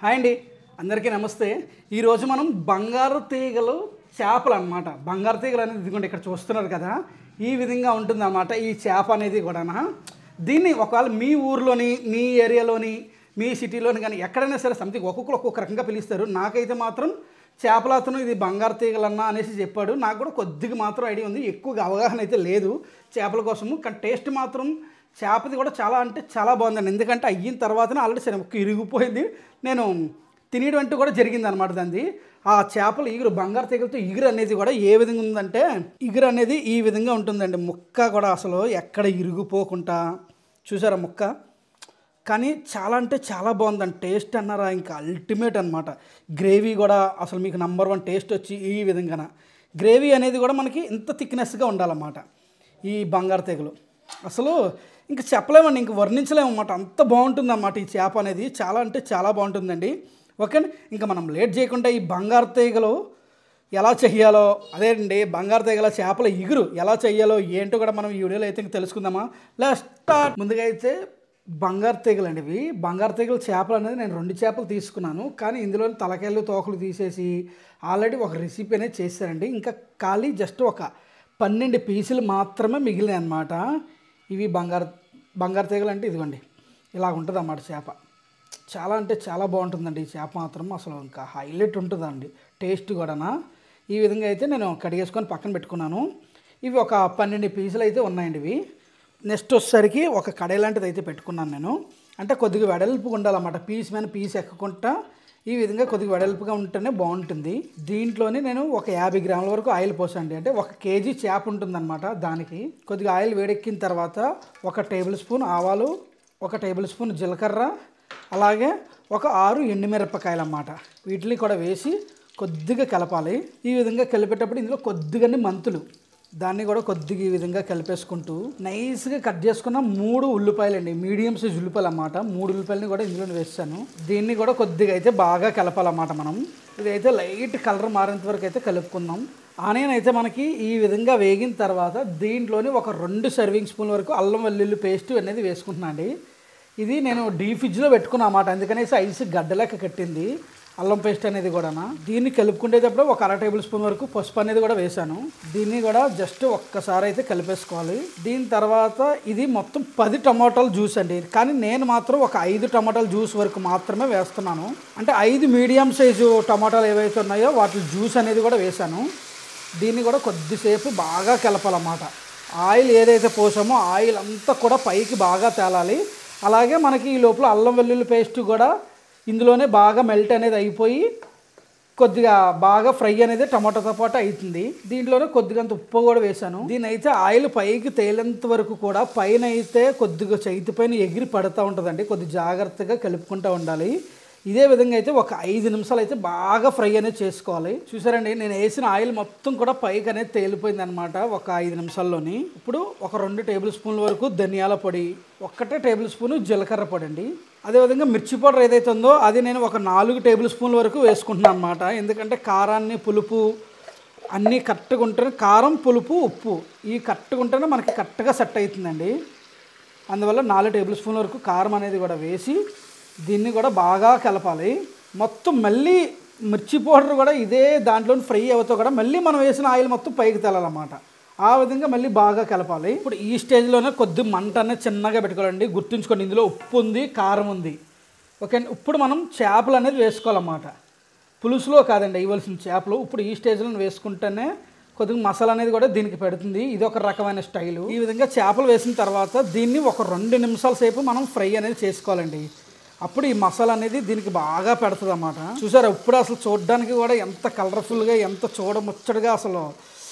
Hi అండి, అందరికీ నమస్తే. ఈరోజు మనం బంగారు తీగలు చేపలు అన్నమాట. బంగారు తీగలు అనేది ఇదిగోండి ఇక్కడ చూస్తున్నారు కదా, ఈ విధంగా ఉంటుందన్నమాట ఈ చేప అనేది కూడా. దీన్ని ఒకవేళ మీ ఊర్లోని, మీ ఏరియాలోని, మీ సిటీలోని కానీ ఎక్కడైనా సరే సంథింగ్ ఒక్కొక్కరు ఒక్కొక్క రకంగా పిలుస్తారు. నాకైతే మాత్రం చేపల అతను ఇది బంగారు తీగలన్నా అనేసి చెప్పాడు. నాకు కూడా కొద్దిగా మాత్రం ఐడియా ఉంది, ఎక్కువగా అవగాహన అయితే లేదు చేపల కోసము. కానీ టేస్ట్ మాత్రం చేపది కూడా చాలా అంటే చాలా బాగుందండి. ఎందుకంటే అయిన తర్వాతనే ఆల్రెడీ సరే ముక్క ఇరిగిపోయింది, నేను తినేయడం అంటూ కూడా జరిగింది అనమాట. దాన్ని ఆ చేపలు ఇగురు, బంగారు తీగలతో ఇగురు అనేది కూడా ఏ విధంగా ఉందంటే, ఇగురు అనేది ఈ విధంగా ఉంటుందండి. ముక్క కూడా అసలు ఎక్కడ ఇరిగిపోకుండా చూసారా ముక్క. కానీ చాలా అంటే చాలా బాగుందండి. టేస్ట్ అన్నారా ఇంకా అల్టిమేట్ అనమాట. గ్రేవీ కూడా అసలు మీకు నంబర్ 1 టేస్ట్ వచ్చి ఈ విధంగా గ్రేవీ అనేది కూడా మనకి ఇంత థిక్నెస్గా ఉండాలన్నమాట. ఈ బంగారు తీగలు అసలు ఇంకా చెప్పలేమండి, ఇంక వర్ణించలేమన్నమాట. అంత బాగుంటుంది అన్నమాట ఈ చేప అనేది. చాలా అంటే చాలా బాగుంటుందండి. ఓకే, ఇంకా మనం లేట్ చేయకుండా ఈ బంగారు తీగలు ఎలా చెయ్యాలో, అదే అండి బంగారు తీగల చేపల ఇగురు ఎలా చెయ్యాలో ఏంటో కూడా మనం ఈ వీడియోలో అయితే తెలుసుకుందామా. Let's start. ముందుగా అయితే బంగారు తీగలు అండి ఇవి. బంగారు తీగల చేపలు అనేది నేను 2 చేపలు తీసుకున్నాను. కానీ ఇందులో తలకాయలు తోకలు తీసేసి ఆల్రెడీ ఒక రెసిపీ అనేది చేశారండి. ఇంకా ఖాళీ జస్ట్ ఒక 12 పీసులు మాత్రమే మిగిలినాయి అన్నమాట. ఇవి బంగారు తీగలు అంటే ఇదిగోండి ఇలా ఉంటుంది అన్నమాట చేప. చాలా అంటే చాలా బాగుంటుందండి ఈ చేప మాత్రం. అసలు ఇంకా హైలైట్ ఉంటుందండి టేస్ట్ కూడా. ఈ విధంగా అయితే నేను కడిగేసుకొని పక్కన పెట్టుకున్నాను. ఇవి ఒక 12 పీసులు అయితే ఉన్నాయండి ఇవి. నెక్స్ట్ వచ్చేసరికి ఒక కడాయి లాంటిది అయితే పెట్టుకున్నాను నేను. అంటే కొద్దిగా వెడల్పుగా ఉండాలన్నమాట, పీస్ మీద పీస్ ఎక్కకుండా ఈ విధంగా కొద్దిగా వెడల్పుగా ఉంటేనే బాగుంటుంది. దీంట్లోనే నేను ఒక 50 గ్రాముల వరకు ఆయిల్ పోసండి. అంటే 1 కేజీ చేప ఉంటుందన్నమాట. దానికి కొద్దిగా ఆయిల్ వేడెక్కిన తర్వాత 1 టేబుల్ స్పూన్ ఆవాలు, 1 టేబుల్ స్పూన్ జీలకర్ర, అలాగే ఒక 6 ఎండుమిరపకాయలు అన్నమాట. వీటిని కూడా వేసి కొద్దిగా కలపాలి. ఈ విధంగా కలిపేటప్పుడు ఇందులో కొద్దిగానే మెంతులు, దాన్ని కూడా కొద్దిగా ఈ విధంగా కలిపేసుకుంటూ నైస్గా కట్ చేసుకున్న 3 ఉల్లిపాయలు అండి, మీడియం సైజ్ ఉల్లిపాయలు అన్నమాట. 3 ఉల్లిపాయలని కూడా ఇందులో వేస్తాను. దీన్ని కూడా కొద్దిగా అయితే బాగా కలపాలన్నమాట మనం. ఇదైతే లైట్ కలర్ మారేంత వరకు అయితే కలుపుకుందాం. ఆనియన్ అయితే మనకి ఈ విధంగా వేగిన తర్వాత దీంట్లోని ఒక 2 సర్వింగ్ స్పూన్ల వరకు అల్లం వెల్లుల్లి పేస్ట్ అనేది వేసుకుంటున్నాను అండి. ఇది నేను డీప్ ఫ్రిడ్జ్లో పెట్టుకున్నా అన్నమాట, అందుకనేసి ఐస్ గడ్డలెక్క కట్టింది అల్లం పేస్ట్ అనేది కూడా. దీన్ని కలుపుకునేటప్పుడు ఒక 1/2 టేబుల్ స్పూన్ వరకు పసుపు అనేది కూడా వేసాను. దీన్ని కూడా జస్ట్ ఒక్కసారి అయితే కలిపేసుకోవాలి. దీని తర్వాత ఇది మొత్తం 10 టమాటాల జ్యూస్ అండి. కానీ నేను మాత్రం ఒక 5 టమాటాల జ్యూస్ వరకు మాత్రమే వేస్తున్నాను. అంటే 5 మీడియం సైజు టమాటాలు ఏవైతే ఉన్నాయో వాటి జ్యూస్ అనేది కూడా వేసాను. దీన్ని కూడా కొద్దిసేపు బాగా కలపాలన్నమాట. ఆయిల్ ఏదైతే పోసామో ఆయిల్ అంతా కూడా పైకి బాగా తేలాలి. అలాగే మనకి ఈ లోపల అల్లం వెల్లుల్లి పేస్ట్ కూడా ఇందులోనే బాగా మెల్ట్ అనేది అయిపోయి కొద్దిగా బాగా ఫ్రై అనేది టమాటోతో పాటు అవుతుంది. దీంట్లోనే కొద్దిగంత ఉప్పు కూడా వేసాను. దీని అయితే ఆయిల్ పైకి తేలేంత వరకు కూడా పైన అయితే కొద్దిగా చేతి పైన ఎగిరి పడుతూ ఉంటుందండి. కొద్దిగా జాగ్రత్తగా కలుపుకుంటూ ఉండాలి. ఇదే విధంగా అయితే ఒక 5 నిమిషాలు అయితే బాగా ఫ్రై అనేది చేసుకోవాలి. చూసారండి, నేను వేసిన ఆయిల్ మొత్తం కూడా పైకి అనేది తేలిపోయింది అనమాట ఒక 5 నిమిషాల్లోని. ఇప్పుడు ఒక 2 టేబుల్ స్పూన్ల వరకు ధనియాల పొడి, 1 టేబుల్ స్పూన్ జీలకర్ర పొడి అండి. అదేవిధంగా మిర్చి పౌడర్ ఏదైతే ఉందో అది నేను ఒక 4 టేబుల్ స్పూన్ల వరకు వేసుకుంటున్నాను అనమాట. ఎందుకంటే కారాన్ని, పులుపు అన్నీ కరెక్ట్గా ఉంటేనే, కారం, పులుపు, ఉప్పు ఈ కరెక్ట్గా ఉంటేనే మనకి కరెక్ట్గా సెట్ అవుతుందండి. అందువల్ల 4 టేబుల్ స్పూన్ల వరకు కారం అనేది కూడా వేసి దీన్ని కూడా బాగా కలపాలి. మొత్తం మళ్ళీ మిర్చి పౌడర్ కూడా ఇదే దాంట్లో ఫ్రై అవుతా కూడా మళ్ళీ మనం వేసిన ఆయిల్ మొత్తం పైకి తెలాలన్నమాట. ఆ విధంగా మళ్ళీ బాగా కలపాలి. ఇప్పుడు ఈ స్టేజ్లోనే కొద్ది మంట అనేది చిన్నగా పెట్టుకోవాలండి. గుర్తుంచుకోండి, ఇందులో ఉప్పు ఉంది, కారం ఉంది. ఓకే, ఇప్పుడు మనం చేపలు అనేది వేసుకోవాలన్నమాట. పులుసులో కాదండి ఇవ్వాల్సిన చేపలు. ఇప్పుడు ఈ స్టేజ్లో వేసుకుంటేనే కొద్దిగా మసాలా అనేది కూడా దీనికి పెడుతుంది. ఇది ఒక రకమైన స్టైలు. ఈ విధంగా చేపలు వేసిన తర్వాత దీన్ని ఒక 2 నిమిషాల సేపు మనం ఫ్రై అనేది చేసుకోవాలండి. అప్పుడు ఈ మసాలా అనేది దీనికి బాగా పెడుతుంది అన్నమాట. చూసారా, ఇప్పుడు అసలు చూడడానికి కూడా ఎంత కలర్ఫుల్గా, ఎంత చూడముచ్చటగా అసలు.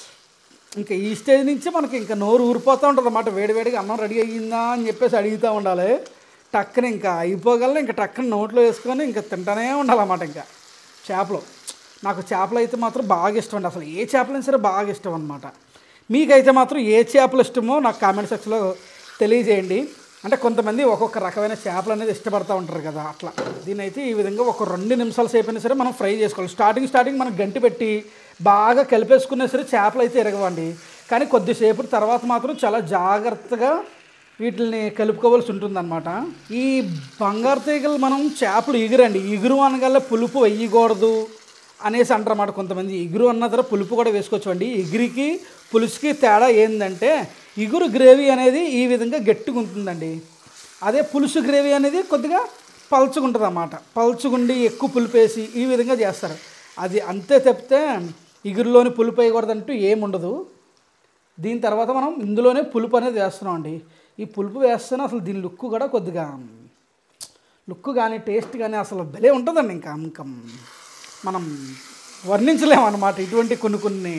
ఇంకా ఈ స్టేజ్ నుంచి మనకి ఇంకా నోరు ఊరిపోతూ ఉంటుంది అన్నమాట. వేడివేడిగా అన్నం రెడీ అయ్యిందా అని చెప్పేసి అడుగుతూ ఉండాలి. టక్కున ఇంకా అయిపోగలను, ఇంకా టక్కున నోట్లో వేసుకొని ఇంకా తింటానే ఉండాలన్నమాట. ఇంకా చేపలు, నాకు చేపలు అయితే మాత్రం బాగా ఇష్టం అండి. అసలు ఏ చేపలైనా సరే బాగా ఇష్టం అనమాట. మీకైతే మాత్రం ఏ చేపలు ఇష్టమో నాకు కామెంట్ సెక్షన్లో తెలియజేయండి. అంటే కొంతమంది ఒక్కొక్క రకమైన చేపలు అనేది ఇష్టపడుతూ ఉంటారు కదా, అట్లా. దీని అయితే ఈ విధంగా ఒక 2 నిమిషాల సేపు అయినా సరే మనం ఫ్రై చేసుకోవాలి. స్టార్టింగ్ మనం గంటి పెట్టి బాగా కలిపేసుకున్నా సరే చేపలు అయితే ఎరగవండి. కానీ కొద్దిసేపు తర్వాత మాత్రం చాలా జాగ్రత్తగా వీటిని కలుపుకోవాల్సి ఉంటుందన్నమాట. ఈ బంగారు తీగలు మనం చేపలు ఎగురండి, ఎగురు అనగల పులుపు వేయకూడదు అనేసి అంటారన్నమాట కొంతమంది. ఎగురు అన్న తర్వాత పులుపు కూడా వేసుకోవచ్చు అండి. ఎగురికి పులుసుకి తేడా ఏంటంటే ఎగురు గ్రేవీ అనేది ఈ విధంగా గట్టిగా ఉంటుందండి. అదే పులుసు గ్రేవీ అనేది కొద్దిగా పల్చుకుంటుంది అన్నమాట. పల్చుకుండి ఎక్కువ పులుపు వేసి ఈ విధంగా చేస్తారు. అది అంతే తప్పితే ఎగురులోని పులుపు వేయకూడదంటూ ఏముండదు. దీని తర్వాత మనం ఇందులోనే పులుపు అనేది వేస్తున్నాం అండి. ఈ పులుపు వేస్తేనే అసలు దీని లుక్ కూడా కొద్దిగా లుక్ కానీ టేస్ట్ కానీ అసలు భలే ఉంటుందండి. ఇంకా ఇంకా మనం వర్ణించలేమన్నమాట. ఇటువంటి కొన్ని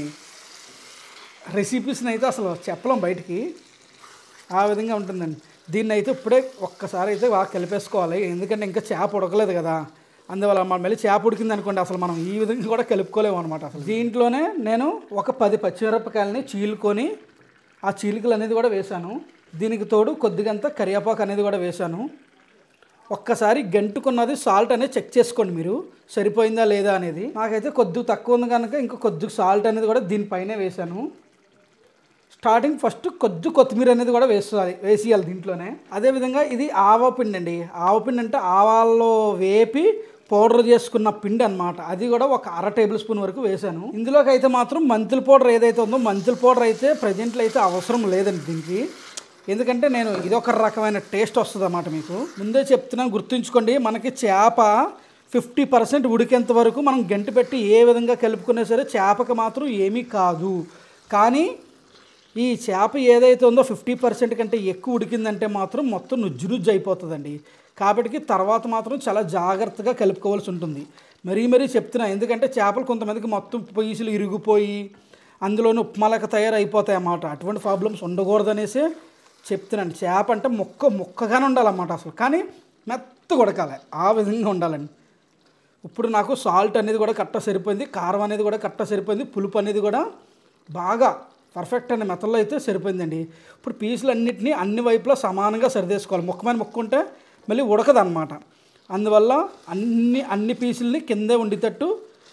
రెసిపీస్ని అయితే అసలు చెప్పలేం బయటికి, ఆ విధంగా ఉంటుందండి. దీన్ని అయితే ఇప్పుడే ఒక్కసారి అయితే బాగా కలిపేసుకోవాలి, ఎందుకంటే ఇంకా చేప ఉడకలేదు కదా. అందువల్ల మనం మళ్ళీ చేప ఉడికింది అనుకోండి అసలు మనం ఈ విధంగా కూడా కలుపుకోలేము అనమాట. అసలు దీంట్లోనే నేను ఒక 10 పచ్చిమిరపకాయలని చీలుకొని ఆ చీలికలు అనేది కూడా వేశాను. దీనికి తోడు కొద్దిగంత కరివేపాకు అనేది కూడా వేశాను. ఒక్కసారి గంటుకున్నది సాల్ట్ అనేది చెక్ చేసుకోండి మీరు, సరిపోయిందా లేదా అనేది. నాకైతే కొద్దిగా తక్కువ ఉంది కనుక ఇంకా కొద్దిగా సాల్ట్ అనేది కూడా దీనిపైనే వేశాను. స్టార్టింగ్ ఫస్ట్ కొత్తిమీర అనేది కూడా వేసేయాలి దీంట్లోనే. అదేవిధంగా ఇది ఆవపిండి అండి. ఆవపిండి అంటే ఆవాల్లో వేపి పౌడర్ చేసుకున్న పిండి అనమాట. అది కూడా ఒక 1/2 టేబుల్ స్పూన్ వరకు వేశాను. ఇందులోకి అయితే మాత్రం మెంతుల పౌడర్ ఏదైతే ఉందో మెంతుల పౌడర్ అయితే ప్రజెంట్లో అయితే అవసరం లేదండి దీనికి, ఎందుకంటే నేను ఇదొక రకమైన టేస్ట్ వస్తుంది అన్నమాట. మీకు ముందే చెప్తున్నాను, గుర్తుంచుకోండి. మనకి చేప 50% ఉడికేంత వరకు మనం గంటి పెట్టి ఏ విధంగా కలుపుకున్నా సరే చేపకి మాత్రం ఏమీ కాదు. కానీ ఈ చేప ఏదైతే ఉందో 50% కంటే ఎక్కువ ఉడికిందంటే మాత్రం మొత్తం నుజ్జు అయిపోతుందండి. కాబట్టి తర్వాత మాత్రం చాలా జాగ్రత్తగా కలుపుకోవాల్సి ఉంటుంది. మరీ చెప్తున్నా, ఎందుకంటే చేపలు కొంతమందికి మొత్తం పీసులు ఇరిగిపోయి అందులోనూ ఉప్మాలక తయారైపోతాయి అన్నమాట. అటువంటి ప్రాబ్లమ్స్ ఉండకూడదనేసి చెప్తున్నాను. చేప అంటే ముక్కగానే ఉండాలన్నమాట అసలు, కానీ మెత్తగా ఉడకాలి, ఆ విధంగా ఉండాలండి. ఇప్పుడు నాకు సాల్ట్ అనేది కూడా కరెక్ట్గా సరిపోయింది, కారం అనేది కూడా కరెక్ట్గా సరిపోయింది, పులుపు అనేది కూడా బాగా పర్ఫెక్ట్ అనే మెథడ్లో అయితే సరిపోయిందండి. ఇప్పుడు పీసులు అన్నింటినీ అన్ని వైపులా సమానంగా సరిదేసుకోవాలి. ముక్కమైన ముక్కుంటే మళ్ళీ ఉడకదన్నమాట. అందువల్ల అన్ని పీసుల్ని కిందే ఉండేటట్టు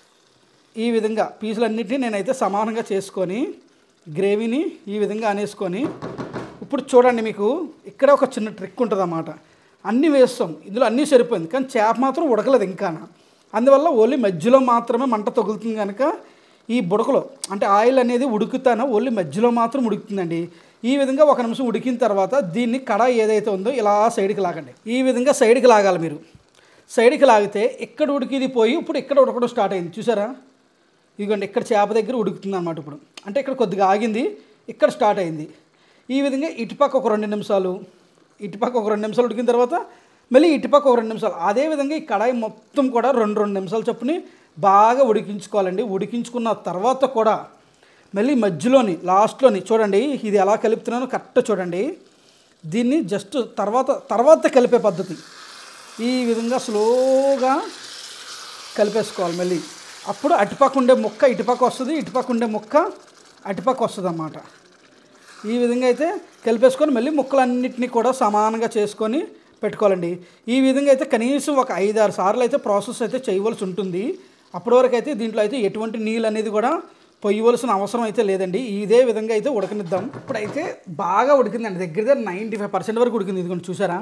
ఈ విధంగా పీసులన్నింటినీ నేనైతే సమానంగా చేసుకొని గ్రేవీని ఈ విధంగా అనేసుకొని, ఇప్పుడు చూడండి మీకు ఇక్కడ ఒక చిన్న ట్రిక్ ఉంటుంది అన్నమాట. అన్నీ వేస్తాం, ఇందులో అన్నీ సరిపోయింది, కానీ చేప మాత్రం ఉడకలేదు ఇంకా. అందువల్ల ఓన్లీ మధ్యలో మాత్రమే మంట తగులుతుంది కనుక ఈ బుడకలో అంటే ఆయిల్ అనేది ఉడుకుతానో ఓన్లీ మధ్యలో మాత్రం ఉడుకుతుందండి. ఈ విధంగా 1 నిమిషం ఉడికిన తర్వాత దీన్ని కడాయి ఏదైతే ఉందో ఇలా సైడ్కి లాగండి. ఈ విధంగా సైడ్కి లాగాలి మీరు. సైడ్కి లాగితే ఇక్కడ ఉడికిది పోయి ఇప్పుడు ఇక్కడ ఉడకడం స్టార్ట్ అయింది, చూసారా? ఇదిగోండి ఇక్కడ చేప దగ్గర ఉడుకుతుంది అన్నమాట. ఇప్పుడు అంటే ఇక్కడ కొద్దిగా ఆగింది, ఇక్కడ స్టార్ట్ అయింది. ఈ విధంగా ఇటుపక్క ఒక 2 నిమిషాలు, ఇటుపక్క ఒక 2 నిమిషాలు ఉడికిన తర్వాత మళ్ళీ ఇటుపక్క ఒక 2 నిమిషాలు. అదేవిధంగా ఈ కడాయి మొత్తం కూడా 2 నిమిషాలు చొప్పుని బాగా ఉడికించుకోవాలండి. ఉడికించుకున్న తర్వాత కూడా మళ్ళీ మధ్యలోని లాస్ట్లోని చూడండి, ఇది ఎలా కలుపుతున్నానో కరెక్ట్ చూడండి. దీన్ని జస్ట్ తర్వాత కలిపే పద్ధతి ఈ విధంగా స్లోగా కలిపేసుకోవాలి. మళ్ళీ అప్పుడు అటుపక్క ఉండే ముక్క ఇటుపక్క వస్తుంది, ఇటుపక్క ఉండే ముక్క అటుపక్క వస్తుంది అన్నమాట. ఈ విధంగా అయితే కలిపేసుకొని మళ్ళీ ముక్కలన్నింటినీ కూడా సమానంగా చేసుకొని పెట్టుకోవాలండి. ఈ విధంగా అయితే కనీసం ఒక 5-6 సార్లు అయితే ప్రాసెస్ అయితే చేయవలసి ఉంటుంది. అప్పటి వరకు అయితే దీంట్లో అయితే ఎటువంటి నీళ్ళు అనేది కూడా పొయ్యవలసిన అవసరం అయితే లేదండి. ఇదే విధంగా అయితే ఉడకనిద్దాం. ఇప్పుడైతే బాగా ఉడికిందండి, దగ్గర 95% వరకు ఉడికింది. ఇదిగోండి చూసారా,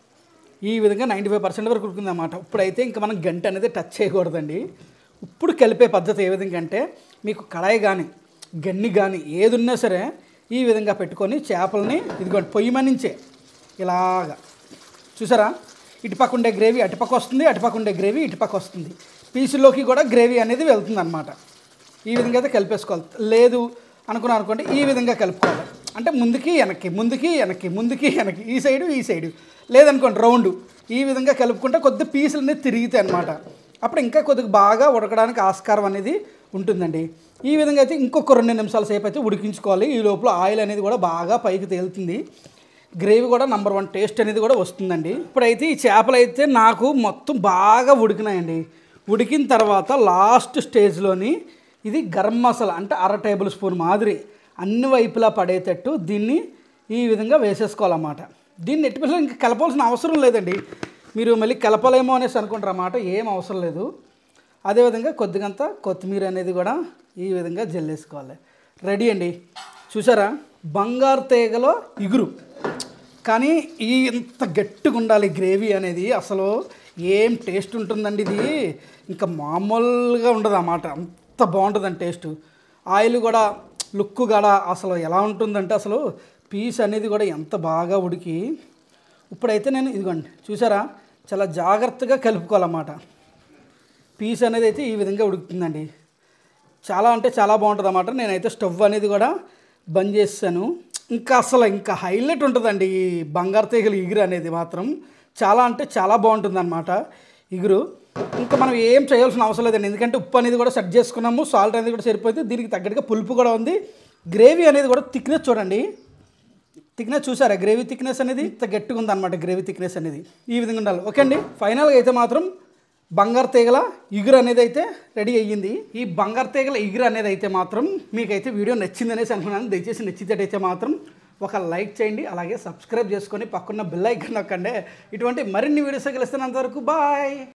ఈ విధంగా 95% వరకు ఉడికింది అన్నమాట. ఇప్పుడైతే ఇంకా మనం గంట అనేది టచ్ చేయకూడదండి. ఇప్పుడు కలిపే పద్ధతి ఏ విధంగా అంటే, మీకు కడాయి కానీ గన్ని కానీ ఏది ఉన్నా సరే ఈ విధంగా పెట్టుకొని చేపలని ఇదిగోండి పొయ్యి మనించే ఇలాగా చూసారా, ఇటుపక్క ఉండే గ్రేవీ అటుపక్క వస్తుంది, అటుపక్క ఉండే గ్రేవీ ఇటుపక్క వస్తుంది. పీసుల్లోకి కూడా గ్రేవీ అనేది వెళ్తుంది అన్నమాట. ఈ విధంగా అయితే కలిపేసుకోవాలి. లేదు అనుకోండి ఈ విధంగా కలుపుకోవాలి. అంటే ముందుకి వెనక్కి ముందుకి వెనక్కి ముందుకి వెనక్కి, ఈ సైడు లేదనుకోండి రౌండ్. ఈ విధంగా కలుపుకుంటే కొద్ది పీసులు అనేది తిరుగుతాయి అన్నమాట. అప్పుడు ఇంకా కొద్దిగా బాగా ఉడకడానికి ఆస్కారం అనేది ఉంటుందండి. ఈ విధంగా అయితే ఇంకొక 2 నిమిషాల సేపు అయితే ఉడికించుకోవాలి. ఈ లోపల ఆయిల్ అనేది కూడా బాగా పైకి తేలుతుంది, గ్రేవీ కూడా నంబర్ 1 టేస్ట్ అనేది కూడా వస్తుందండి. ఇప్పుడైతే ఈ చేపలు అయితే నాకు మొత్తం బాగా ఉడికినాయండి. ఉడికిన తర్వాత లాస్ట్ స్టేజ్లోని ఇది గరం మసాలా అంటే 1/2 టేబుల్ స్పూన్ మాదిరి అన్ని వైపులా పడేటట్టు దీన్ని ఈ విధంగా వేసేసుకోవాలన్నమాట. దీన్ని ఎట్టి ఇంకా కలపాల్సిన అవసరం లేదండి. మీరు మళ్ళీ కలపలేమో అనేసి అనుకుంటారన్నమాట, ఏం అవసరం లేదు. అదేవిధంగా కొద్దిగంత కొత్తిమీర అనేది కూడా ఈ విధంగా జల్లేసుకోవాలి. రెడీ అండి. చూసారా, బంగారు తీగలో ఇగురు కానీ ఈ ఇంత గట్టిగా ఉండాలి గ్రేవీ అనేది, అసలు ఏం టేస్ట్ ఉంటుందండి ఇది, ఇంకా మామూలుగా ఉండదు అన్నమాట. అంత బాగుంటుందండి టేస్ట్. ఆయిల్ కూడా లుక్ కూడా అసలు ఎలా ఉంటుందంటే అసలు పీస్ అనేది కూడా ఎంత బాగా ఉడికి. ఇప్పుడైతే నేను ఇదిగోండి చూసారా, చాలా జాగ్రత్తగా కలుపుకోవాలన్నమాట. పీస్ అనేది అయితే ఈ విధంగా ఉడుకుతుందండి. చాలా అంటే చాలా బాగుంటుంది అన్నమాట. నేనైతే స్టవ్ అనేది కూడా బంద్ చేస్తాను. ఇంకా అసలు ఇంకా హైలైట్ ఉంటుందండి ఈ బంగారు తీగల ఇగురు అనేది మాత్రం. చాలా అంటే చాలా బాగుంటుంది అన్నమాట ఇగురు. ఇంకా మనం ఏం చేయాల్సిన అవసరం లేదండి, ఎందుకంటే ఉప్పు అనేది కూడా సెట్ చేసుకున్నాము, సాల్ట్ అనేది కూడా సరిపోతుంది. దీనికి తగ్గట్టుగా పులుపు కూడా ఉంది. గ్రేవీ అనేది కూడా థిక్నెస్ చూడండి, థిక్నెస్ చూసారా, గ్రేవీ థిక్నెస్ అనేది ఇంత గట్టిగా ఉందన్నమాట. గ్రేవీ థిక్నెస్ అనేది ఈ విధంగా ఉండాలి. ఓకే అండి, ఫైనల్గా అయితే మాత్రం బంగారు తీగల ఇగురు అనేది అయితే రెడీ అయ్యింది. ఈ బంగారు తీగల ఇగురు అనేది అయితే మాత్రం మీకైతే వీడియో నచ్చిందనేసి అనుకున్నాను. దయచేసి నచ్చితేటైతే మాత్రం ఒక లైక్ చేయండి, అలాగే సబ్స్క్రైబ్ చేసుకొని పక్కన్న బెల్ ఐకాన్ నొక్కండి. ఇటువంటి మరిన్ని వీడియోస్ కలిస్తే అంతవరకు బాయ్.